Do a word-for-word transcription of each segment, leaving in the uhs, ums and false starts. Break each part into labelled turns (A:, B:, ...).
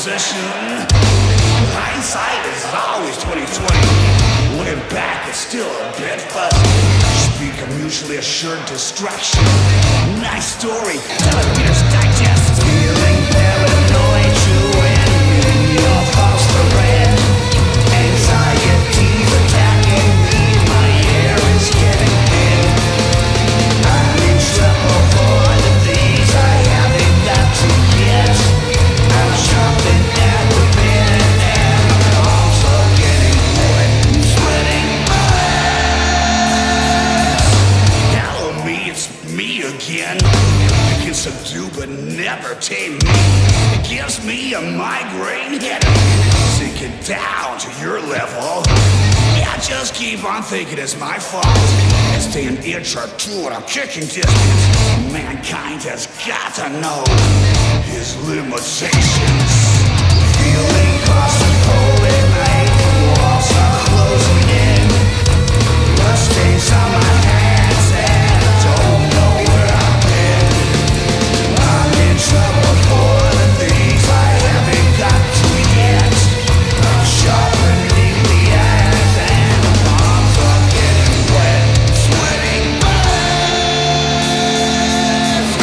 A: position. Hindsight is always twenty twenty. Looking back, it's still a bit fuzzy. Speak a mutually assured distraction. Nice story, television's digest. Feeling paranoid, chewing in your false thread. Anxiety's attacking me, my air is getting thin. I'm in trouble for the things I haven't got to get. I'm chomping at the bit and my arms are getting wet. I'm sweating bullets. Hello me, it's me again. You can subdue but never tame me. It gives me a migraine headache. Sinking down to your level. Yeah, just keep on thinking it's my fault. And stay an inch or two at a kicking distance. Mankind has got to know his limitations. Feeling claustrophobic at night. Walls are closing in. Blood stains on my hands and I don't know where I've been. I'm in trouble for the things I haven't got to yet. I'm sharpening the axe and my palms are getting wet. Sweating bullets.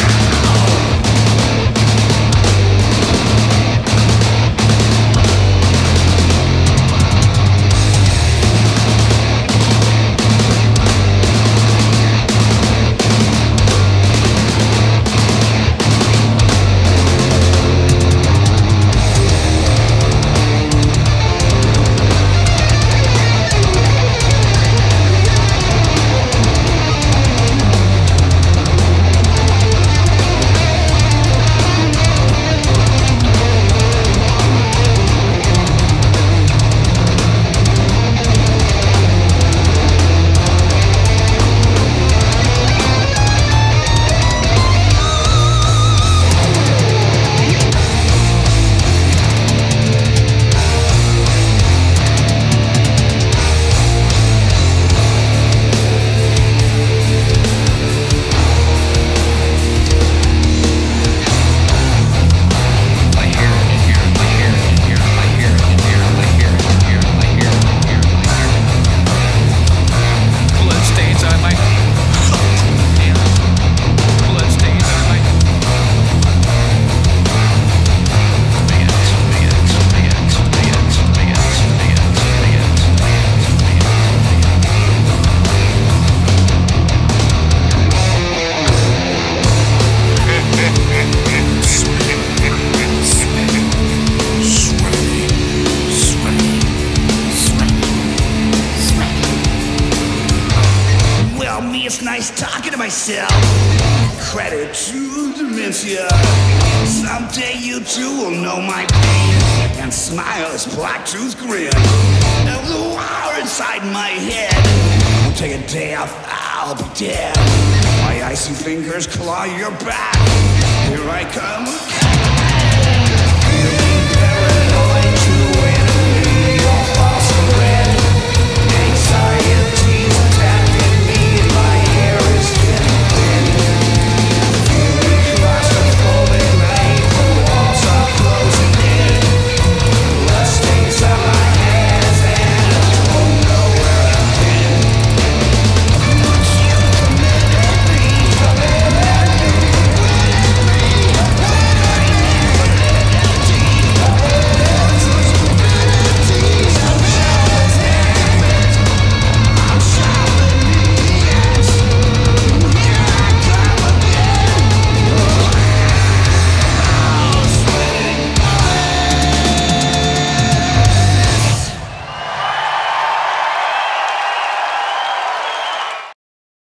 A: It's nice talking to myself. Credit to dementia. Someday you too will know my pain and smile this black-toothed grin. Now the wire inside my head won't take a day off, I'll be dead. My icy fingers claw your back. Here I come.